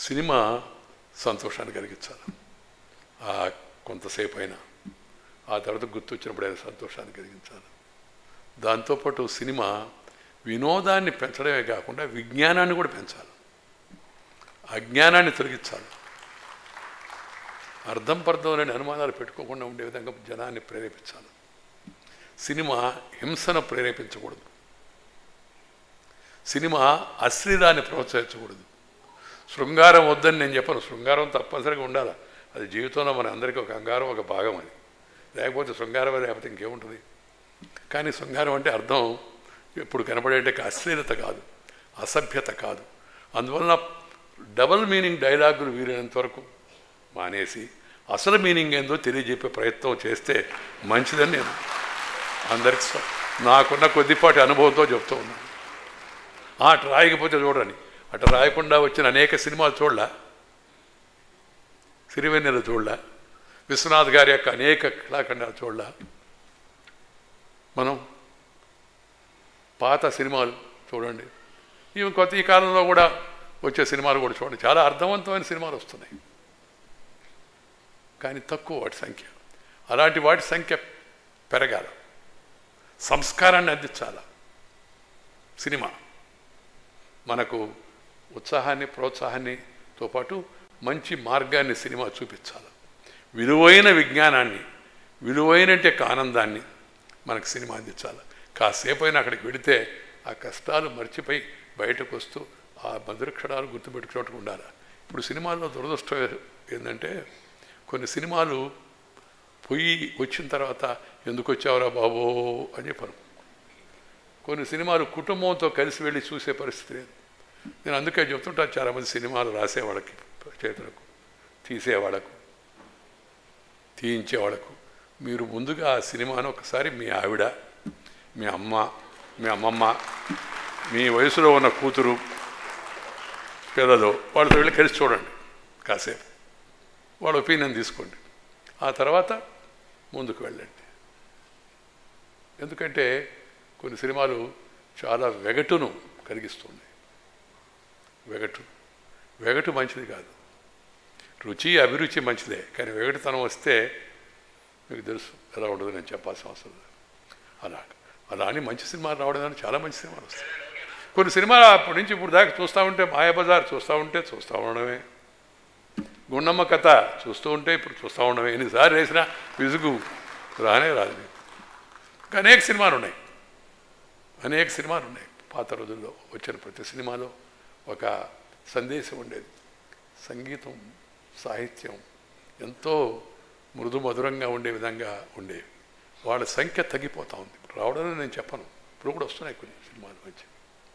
Cinema సంతోషాన్ని కలిగించాలి, కొంతసేపు అయినా. ఆ తర్వాత గుర్తొచ్చినప్పుడైనా సంతోషాన్ని కలిగించాలి. దాంతోపాటు సినిమా వినోదాన్ని పెంచడమే కాకుండా విజ్ఞానాన్ని కూడా పెంచాలి, అజ్ఞానాన్ని తొలగించాలి. అర్థం పర్థం లేని అనుమానాలు పెట్టుకోకుండా ఉండే విధంగా జనాన్ని ప్రేరేపించాలి. సినిమా హింసను ప్రేరేపించకూడదు, సినిమా అశ్లీలాన్ని ప్రోత్సహించకూడదు. శృంగారం వద్దని నేను చెప్పను, శృంగారం తప్పనిసరిగా ఉండాలి. అది జీవితంలో మన అందరికీ ఒక అంగారం, ఒక భాగం. అది లేకపోతే శృంగారం లేకపోతే ఇంకేముంటుంది. కానీ శృంగారం అంటే అర్థం ఎప్పుడు కనపడేంటే అశ్లీలత కాదు, అసభ్యత కాదు. అందువలన డబుల్ మీనింగ్ డైలాగులు వీలైనంత వరకు మానేసి అసలు మీనింగ్ ఏందో తెలియజెప్పే ప్రయత్నం చేస్తే మంచిదని నేను అందరికీ నాకున్న కొద్దిపాటి అనుభవంతో చెప్తూ ఉన్నాను. అటు రాయకపోతే చూడని, అటు రాయకుండా వచ్చిన అనేక సినిమాలు చూడలా, సిరివెన్నెల చూడలా, విశ్వనాథ్ గారి యొక్క అనేక కళాఖండాలు చూడలా, మనం పాత సినిమాలు చూడండి, ఇవి కొత్త ఈ కాలంలో కూడా వచ్చే సినిమాలు కూడా చూడండి. చాలా అర్థవంతమైన సినిమాలు వస్తున్నాయి, కానీ తక్కువ వాటి సంఖ్య. అలాంటి వాటి సంఖ్య పెరగాల, సంస్కారాన్ని అందించాల. సినిమా మనకు ఉత్సాహాన్ని, ప్రోత్సాహాన్నితో పాటు మంచి మార్గాన్ని సినిమా చూపించాలి. విలువైన విజ్ఞానాన్ని, విలువైన ఆనందాన్ని మనకు సినిమా అందించాలి. కాసేపు అయినా అక్కడికి వెళితే ఆ కష్టాలు మర్చిపోయి బయటకు వస్తూ ఆ మధుర క్షణాలు గుర్తుపెట్టుకున్నట్టు ఉండాలి. ఇప్పుడు సినిమాల్లో దురదృష్టం ఏంటంటే కొన్ని సినిమాలు పోయి వచ్చిన తర్వాత ఎందుకు వచ్చావురా బాబో అని చెప్పారు. కొన్ని సినిమాలు కుటుంబంతో కలిసి వెళ్ళి చూసే పరిస్థితి లేదు. నేను అందుకే చెప్తుంటాను, చాలామంది సినిమాలు రాసేవాళ్ళకి, చేతులకు తీసేవాళ్ళకు, తీయించేవాళ్ళకు, మీరు ముందుగా ఆ సినిమాను ఒకసారి మీ ఆవిడ, మీ అమ్మ, మీ అమ్మమ్మ, మీ వయసులో ఉన్న కూతురు, పిల్లలు వాళ్ళతో వెళ్ళి కలిసి చూడండి కాసేపు, వాళ్ళ ఒపీనియన్ తీసుకోండి. ఆ తర్వాత ముందుకు వెళ్ళండి. ఎందుకంటే కొన్ని సినిమాలు చాలా వెగటును కలిగిస్తుంది. వెగటు మంచిది కాదు. రుచి అభిరుచి మంచిదే, కానీ వెగటుతనం వస్తే మీకు తెలుసు ఎలా ఉండదు, నేను చెప్పాల్సిన అవసరం లేదు. అలా అని మంచి సినిమాలు రావడం, చాలా మంచి సినిమాలు వస్తాయి. కొన్ని సినిమాలు అప్పటి నుంచి ఇప్పుడు దాకా చూస్తూ ఉంటే, మాయాబజార్ చూస్తూ ఉండడమే, గుండమ్మ కథ చూస్తూ ఉంటే ఇప్పుడు చూస్తూ ఉండడమే, ఎన్నిసార్లు వేసినా విసుగు రానే రాదు. ఇంకా అనేక సినిమాలు ఉన్నాయి. పాత రోజుల్లో వచ్చిన ప్రతి సినిమాలో ఒక సందేశం ఉండేది. సంగీతం, సాహిత్యం ఎంతో మృదు మధురంగా ఉండే విధంగా ఉండేవి. వాళ్ళ సంఖ్య తగ్గిపోతూ ఉంది. రావడానికి నేను చెప్పను, ఇప్పుడు కూడా వస్తున్నాయి కొన్ని సినిమాలు మంచి.